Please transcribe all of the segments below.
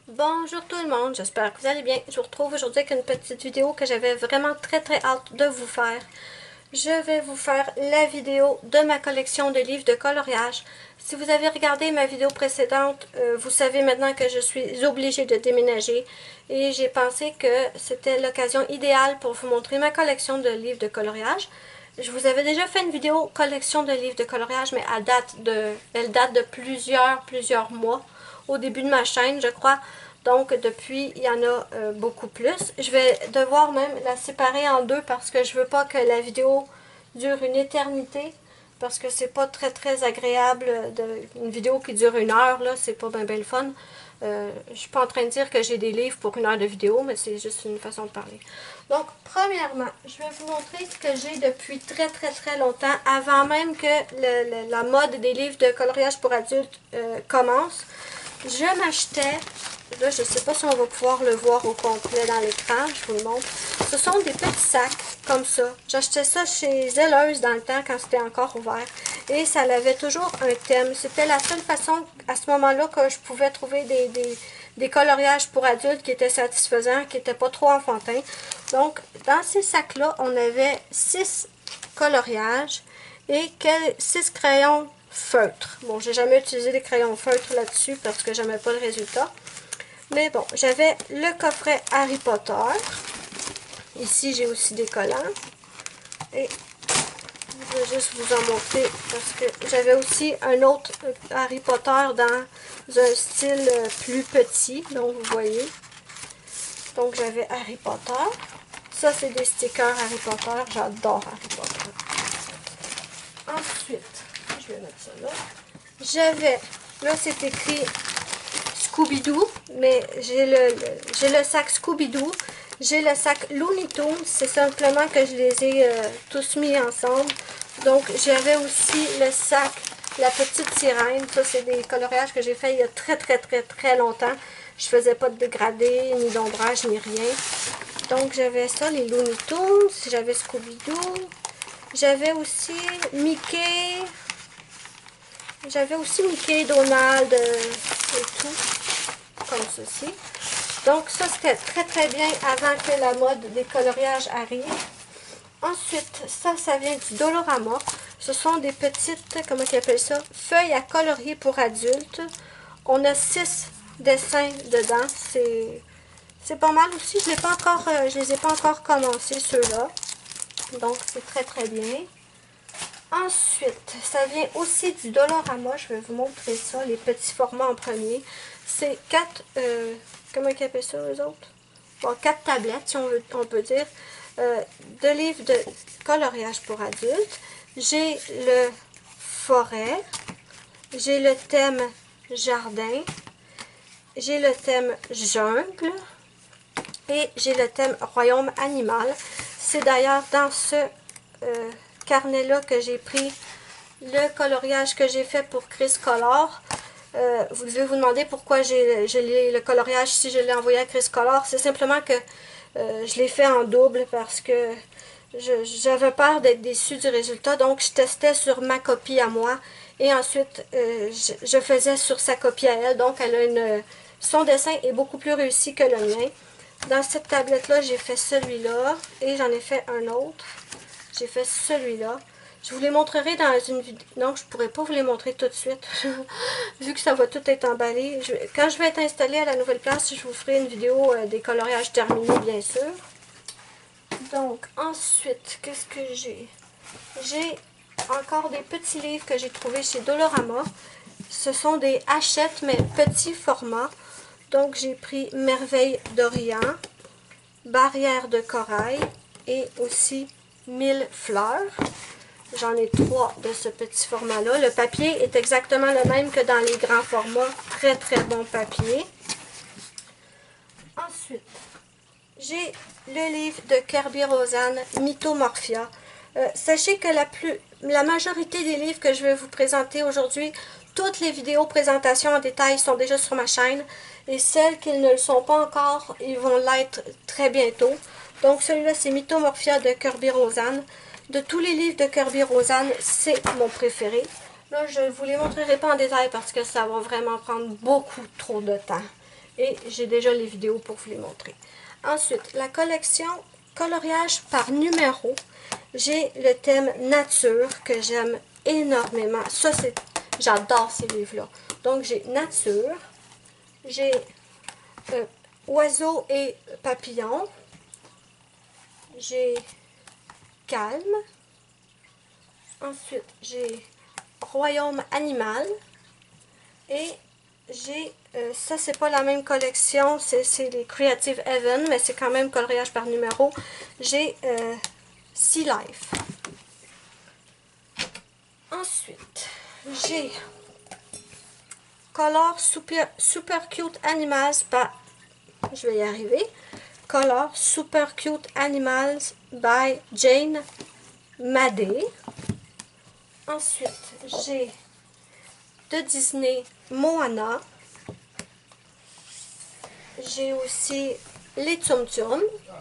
Bonjour tout le monde, j'espère que vous allez bien. Je vous retrouve aujourd'hui avec une petite vidéo que j'avais vraiment très hâte de vous faire. Je vais vous faire la vidéo de ma collection de livres de coloriage. Si vous avez regardé ma vidéo précédente, vous savez maintenant que je suis obligée de déménager et j'ai pensé que c'était l'occasion idéale pour vous montrer ma collection de livres de coloriage. Je vous avais déjà fait une vidéo collection de livres de coloriage, mais elle date de plusieurs mois au début de ma chaîne, je crois. Donc, depuis, il y en a beaucoup plus. Je vais devoir même la séparer en deux parce que je veux pas que la vidéo dure une éternité. Parce que c'est pas très agréable. Une vidéo qui dure 1 heure, là, c'est pas bien le fun. Je suis pas en train de dire que j'ai des livres pour 1 heure de vidéo, mais c'est juste une façon de parler. Donc, premièrement, je vais vous montrer ce que j'ai depuis très longtemps, avant même que la mode des livres de coloriage pour adultes commence. Je m'achetais, là je ne sais pas si on va pouvoir le voir au complet dans l'écran, je vous le montre. Ce sont des petits sacs comme ça. J'achetais ça chez Zelleuse dans le temps quand c'était encore ouvert. Et ça avait toujours un thème. C'était la seule façon à ce moment-là que je pouvais trouver des coloriages pour adultes qui étaient satisfaisants, qui n'étaient pas trop enfantins. Donc dans ces sacs-là, on avait 6 coloriages et 6 crayons feutre. Bon, j'ai jamais utilisé des crayons feutres là-dessus parce que j'aimais pas le résultat. Mais bon, j'avais le coffret Harry Potter. Ici, j'ai aussi des collants. Et je vais juste vous en montrer parce que j'avais aussi un autre Harry Potter dans un style plus petit. Donc, vous voyez. Donc, j'avais Harry Potter. Ça, c'est des stickers Harry Potter. J'adore Harry Potter. Ensuite, je vais mettre ça là. J'avais, là c'est écrit Scooby-Doo, mais j'ai le sac Scooby-Doo, j'ai le sac Looney Tunes, c'est simplement que je les ai tous mis ensemble. Donc j'avais aussi le sac La Petite Sirène, ça c'est des coloriages que j'ai fait il y a très longtemps. Je faisais pas de dégradé, ni d'ombrage, ni rien. Donc j'avais ça, les Looney Tunes, j'avais Scooby-Doo. J'avais aussi Mickey, Donald et tout, comme ceci. Donc ça c'était très bien avant que la mode des coloriages arrive. Ensuite, ça vient du Dolorama. Ce sont des petites, comment ils appellent ça, feuilles à colorier pour adultes. On a 6 dessins dedans, c'est pas mal aussi. Je les ai pas encore commencé ceux-là. Donc, c'est très bien. Ensuite, ça vient aussi du Dolorama. Je vais vous montrer ça, les petits formats en premier. C'est 4, comment ils appellent ça, eux autres? Bon, 4 tablettes, si on peut dire, de livres de coloriage pour adultes. J'ai le forêt, j'ai le thème jardin, j'ai le thème jungle et j'ai le thème royaume animal. C'est d'ailleurs dans ce carnet-là que j'ai pris le coloriage que j'ai fait pour Chris Color. Vous devez vous demander pourquoi j'ai le coloriage si je l'ai envoyé à Chris Color. C'est simplement que je l'ai fait en double parce que j'avais peur d'être déçue du résultat. Donc, je testais sur ma copie à moi et ensuite, je faisais sur sa copie à elle. Donc, son dessin est beaucoup plus réussi que le mien. Dans cette tablette-là, j'ai fait celui-là et j'en ai fait un autre. J'ai fait celui-là. Je vous les montrerai dans une vidéo. Non, je ne pourrais pas vous les montrer tout de suite. Vu que ça va tout être emballé. Quand je vais être installée à la nouvelle place, je vous ferai une vidéo des coloriages terminés, bien sûr. Donc, ensuite, qu'est-ce que j'ai? J'ai encore des petits livres que j'ai trouvés chez Dolorama. Ce sont des Hachette, mais petits formats. Donc, j'ai pris Merveille d'Orient, Barrière de corail et aussi 1000 fleurs. J'en ai 3 de ce petit format-là. Le papier est exactement le même que dans les grands formats. Très bon papier. Ensuite, j'ai le livre de Kerby Rosanes, Mythomorphia. Sachez que la majorité des livres que je vais vous présenter aujourd'hui, toutes les vidéos présentations en détail sont déjà sur ma chaîne. Et celles qui ne le sont pas encore, ils vont l'être très bientôt. Donc celui-là, c'est Mythomorphia de Kerby Rosanes. De tous les livres de Kerby Rosanes, c'est mon préféré. Là, je ne vous les montrerai pas en détail parce que ça va vraiment prendre beaucoup trop de temps. Et j'ai déjà les vidéos pour vous les montrer. Ensuite, la collection coloriage par numéro. J'ai le thème nature que j'aime énormément. Ça, j'adore ces livres-là. Donc, j'ai nature. J'ai oiseaux et papillons. J'ai calme. Ensuite, j'ai royaume animal. Et j'ai, ça c'est pas la même collection, c'est les Creative Heaven, mais c'est quand même coloriage par numéro. J'ai Sea Life. Ensuite, j'ai Color Super Cute Animals je vais y arriver. Color Super Cute Animals by Jane Madey. Ensuite, j'ai de Disney Moana. J'ai aussi les Tsum Tsum.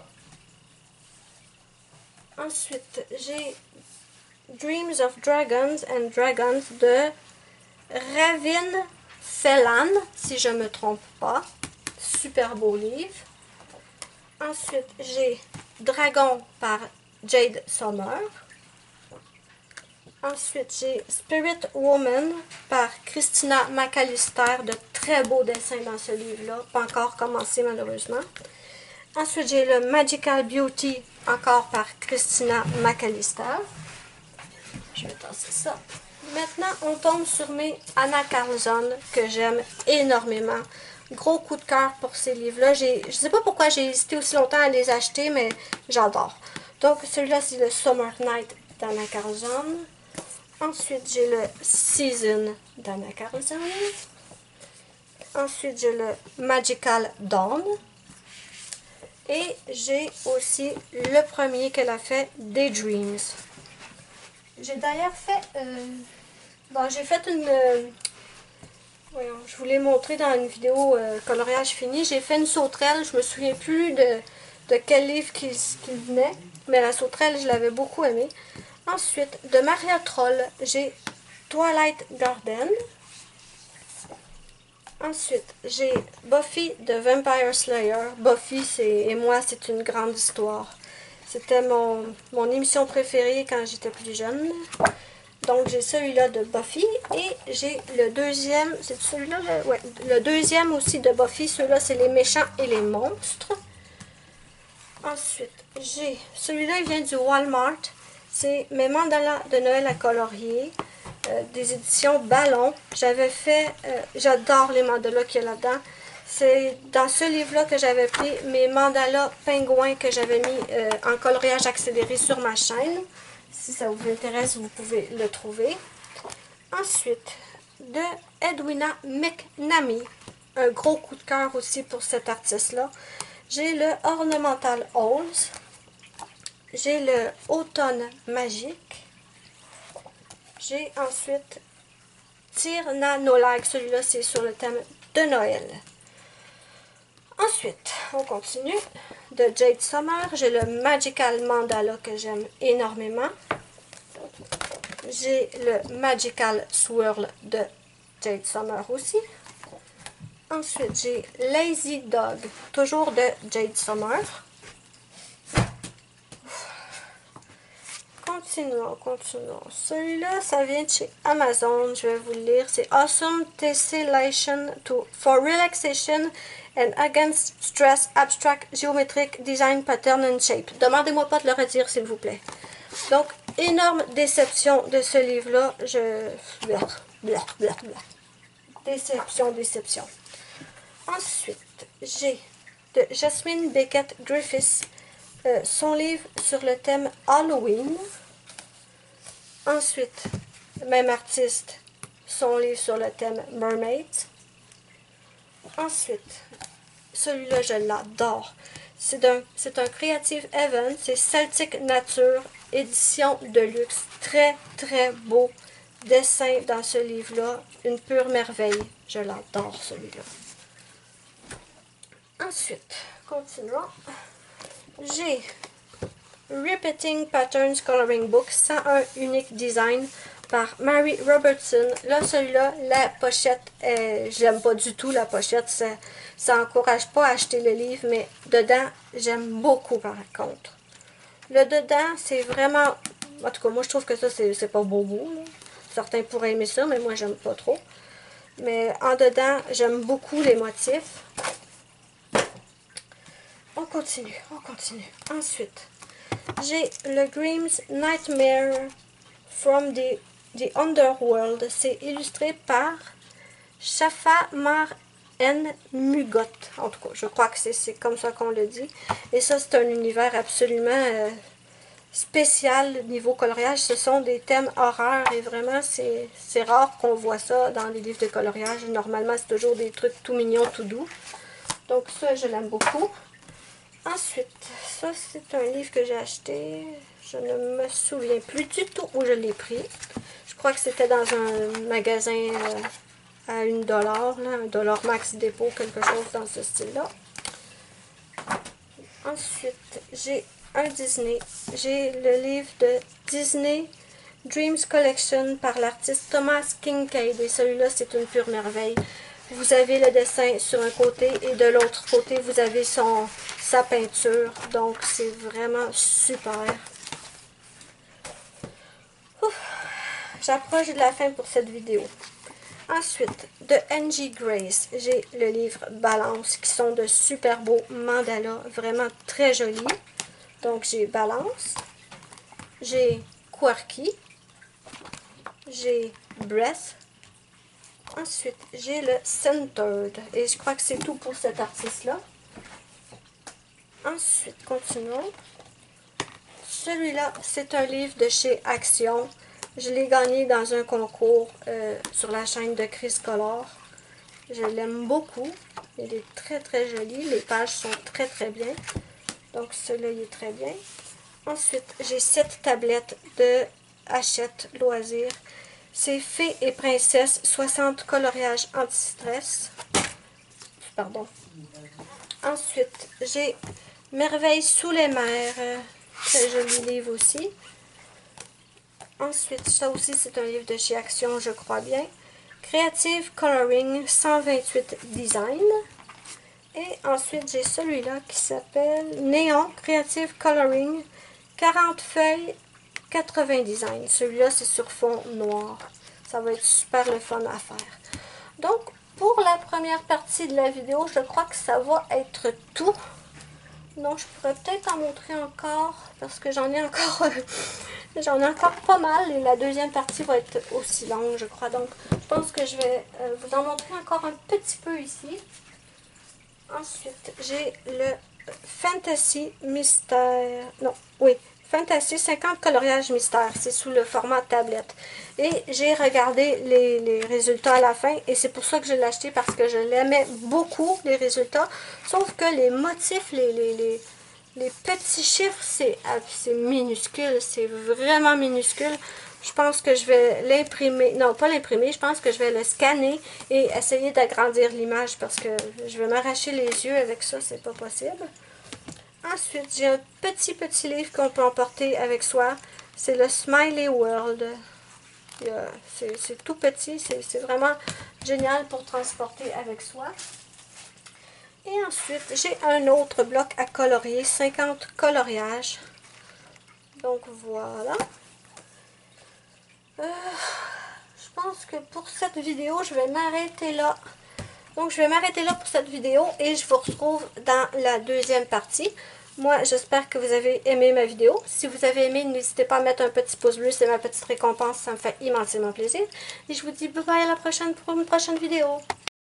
Ensuite, j'ai Dreams of Dragons and Dragons de Ravin Fellan, si je ne me trompe pas. Super beau livre. Ensuite, j'ai Dragon par Jade Sommer. Ensuite, j'ai Spirit Woman par Christina McAllister. De très beaux dessins dans ce livre-là. Pas encore commencé malheureusement. Ensuite, j'ai le Magical Beauty, encore par Christina McAllister. Je vais tasser ça. Maintenant, on tombe sur mes Anna Carlson, que j'aime énormément. Gros coup de cœur pour ces livres-là. Je ne sais pas pourquoi j'ai hésité aussi longtemps à les acheter, mais j'adore. Donc, celui-là, c'est le Summer Night d'Anna Carlson. Ensuite, j'ai le Season d'Anna Carlson. Ensuite, j'ai le Magical Dawn. Et j'ai aussi le premier qu'elle a fait, Daydreams. J'ai d'ailleurs fait... j'ai fait une... voyons, je vous l'ai montré dans une vidéo coloriage fini. J'ai fait une sauterelle. Je me souviens plus de quel livre qui venait. Mais la sauterelle, je l'avais beaucoup aimée. Ensuite, de Maria Troll, j'ai Twilight Garden. Ensuite, j'ai Buffy de Vampire Slayer. Buffy et moi, c'est une grande histoire. C'était mon émission préférée quand j'étais plus jeune. Donc, j'ai celui-là de Buffy. Et j'ai le deuxième, c'est celui-là? Ouais, le deuxième aussi de Buffy. Celui-là, c'est Les méchants et les monstres. Ensuite, j'ai celui-là, il vient du Walmart. C'est mes mandalas de Noël à colorier. Des éditions Ballon. J'avais fait, j'adore les mandalas qu'il y a là-dedans. C'est dans ce livre-là que j'avais pris mes mandalas pingouins que j'avais mis en coloriage accéléré sur ma chaîne. Si ça vous intéresse, vous pouvez le trouver. Ensuite, de Edwina McNamee. Un gros coup de cœur aussi pour cet artiste-là. J'ai le Ornamental Halls. J'ai le Automne Magique. J'ai ensuite Tirna Nolag. Celui-là, c'est sur le thème de Noël. Ensuite, on continue. De Jade Sommer, j'ai le Magical Mandala que j'aime énormément. J'ai le Magical Swirl de Jade Sommer aussi. Ensuite, j'ai Lazy Dog, toujours de Jade Sommer. Continuons. Celui-là, ça vient de chez Amazon. Je vais vous le lire. C'est Awesome Tessellation for Relaxation and Against Stress, Abstract, Geometric, Design, Pattern and Shape. Demandez-moi pas de le redire, s'il vous plaît. Donc, énorme déception de ce livre-là. Déception. Ensuite, j'ai de Jasmine Beckett Griffiths. Son livre sur le thème Halloween. Ensuite, même artiste, son livre sur le thème Mermaids. Ensuite, celui-là, je l'adore. C'est un Creative Heaven, c'est Celtic Nature, édition de luxe. Très, très beau dessin dans ce livre-là. Une pure merveille. Je l'adore, celui-là. Ensuite, continuons. J'ai Repeating Patterns Coloring Book 101 Unique Design par Mary Robertson. Là, celui-là, la pochette, j'aime pas du tout la pochette. Ça encourage pas à acheter le livre, mais dedans, j'aime beaucoup par contre. Le dedans, c'est vraiment... En tout cas, moi, je trouve que ça, c'est pas beau. Là. Certains pourraient aimer ça, mais moi, j'aime pas trop. Mais en dedans, j'aime beaucoup les motifs. On continue, on continue. Ensuite, j'ai le Grimm's Nightmare from the Underworld. C'est illustré par Shafa Mar N. Mugot. En tout cas, je crois que c'est comme ça qu'on le dit. Et ça, c'est un univers absolument spécial niveau coloriage. Ce sont des thèmes horreur et vraiment, c'est rare qu'on voit ça dans les livres de coloriage. Normalement, c'est toujours des trucs tout mignons, tout doux. Donc ça, je l'aime beaucoup. Ensuite, ça, c'est un livre que j'ai acheté. Je ne me souviens plus du tout où je l'ai pris. Je crois que c'était dans un magasin à $1, là, $1 max dépôt, quelque chose dans ce style-là. Ensuite, j'ai un Disney. J'ai le livre de Disney Dreams Collection par l'artiste Thomas Kincaid. Et celui-là, c'est une pure merveille. Vous avez le dessin sur un côté et de l'autre côté, vous avez sa peinture. Donc, c'est vraiment super. J'approche de la fin pour cette vidéo. Ensuite, de Angie Grace, j'ai le livre Balance, qui sont de super beaux mandalas, vraiment très jolis. Donc, j'ai Balance, j'ai Quirky, j'ai Breath. Ensuite, j'ai le Centered, et je crois que c'est tout pour cet artiste-là. Ensuite, continuons. Celui-là, c'est un livre de chez Action. Je l'ai gagné dans un concours sur la chaîne de Chris Color. Je l'aime beaucoup. Il est très très joli. Les pages sont très très bien. Donc celui-là, il est très bien. Ensuite, j'ai cette tablette de Hachette Loisirs. C'est Fées et Princesses, 60 coloriages anti-stress. Pardon. Ensuite, j'ai Merveilles sous les mers. Très joli livre aussi. Ensuite, ça aussi, c'est un livre de chez Action, je crois bien. Creative Coloring, 128 Design. Et ensuite, j'ai celui-là qui s'appelle Néon Creative Coloring, 40 feuilles, 80 designs. Celui-là, c'est sur fond noir. Ça va être super le fun à faire. Donc, pour la première partie de la vidéo, je crois que ça va être tout. Donc, je pourrais peut-être en montrer encore, parce que j'en ai encore pas mal. Et la deuxième partie va être aussi longue, je crois. Donc, je pense que je vais vous en montrer encore un petit peu ici. Ensuite, j'ai le Fantasy Mystère. Non, oui. Fantasy 50 coloriages mystères. C'est sous le format tablette. Et j'ai regardé les résultats à la fin. Et c'est pour ça que je l'ai acheté, parce que je l'aimais beaucoup, les résultats. Sauf que les motifs, les petits chiffres, c'est minuscule. C'est vraiment minuscule. Je pense que je vais l'imprimer. Non, pas l'imprimer. Je pense que je vais le scanner et essayer d'agrandir l'image, parce que je vais m'arracher les yeux avec ça. C'est pas possible. Ensuite, j'ai un petit livre qu'on peut emporter avec soi. C'est le Smiley World. C'est tout petit. C'est vraiment génial pour transporter avec soi. Et ensuite, j'ai un autre bloc à colorier. 50 coloriages. Donc, voilà. Je pense que pour cette vidéo, je vais m'arrêter là. Donc, je vais m'arrêter là pour cette vidéo et je vous retrouve dans la deuxième partie. Moi, j'espère que vous avez aimé ma vidéo. Si vous avez aimé, n'hésitez pas à mettre un petit pouce bleu. C'est ma petite récompense. Ça me fait immensément plaisir. Et je vous dis bye bye à la prochaine pour une prochaine vidéo.